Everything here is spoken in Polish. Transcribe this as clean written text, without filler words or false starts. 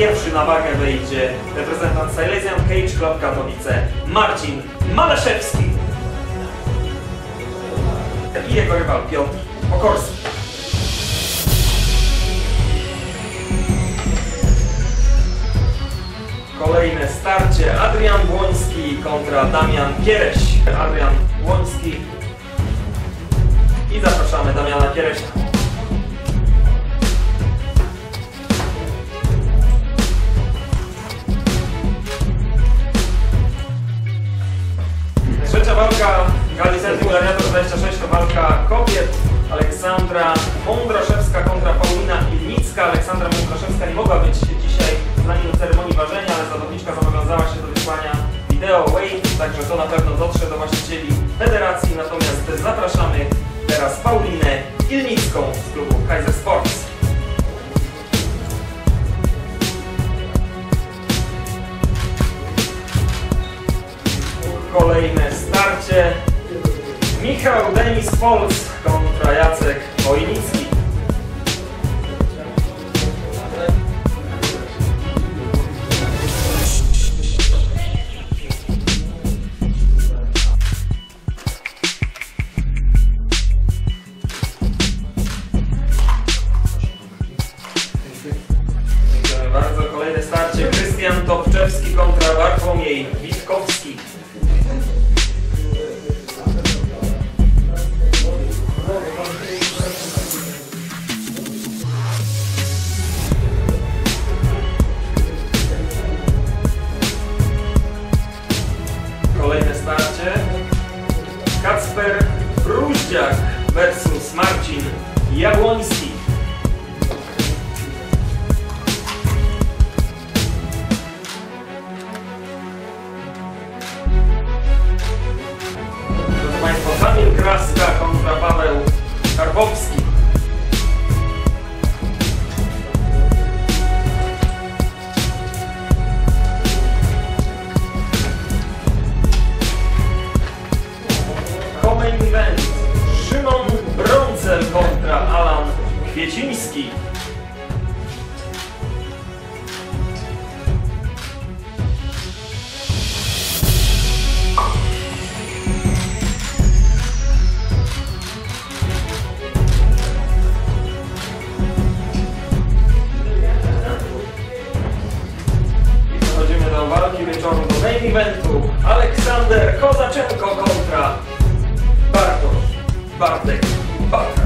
pierwszy na wagę wejdzie reprezentant Silesian Cage Club Katowice Marcin Maleszewski i jego rywal Piotr Pokorski. Kolejne starcie: Adrian Błoński kontra Damian Kiereś. Adrian Błoński i zapraszamy Damiana Kieresia. Trzecia walka gali Centrum Gladiator 26 to walka kobiet. Aleksandra Mądraszewska kontra Paulina Ilnicka. Aleksandra Mądraszewska nie mogła być dzisiaj z nami do ceremonii ważenia, ale zawodniczka zobowiązała się do wysłania wideo weight, także to na pewno dotrze do właścicieli federacji. Natomiast zapraszamy teraz Paulinę Ilnicką z klubu Kaiser Sports. Kolejne starcie: Michał Denis Polc kontra Jacek Wojnicki. Dziękuję bardzo. Kolejne starcie: Krystian Topczewski kontra Bartłomiej Witkowski. Kolejne starcie: Kacper Bruździak versus Marcin Jabłoński. Proszę Państwa, Kamil Kraska kontra Paweł Karpowski. Main event: Szymon Brącel kontra Alan Kwieciński. I przechodzimy do walki wieczoru, do main eventu: Aleksander Kozaczenko kontra Bartek Bartek.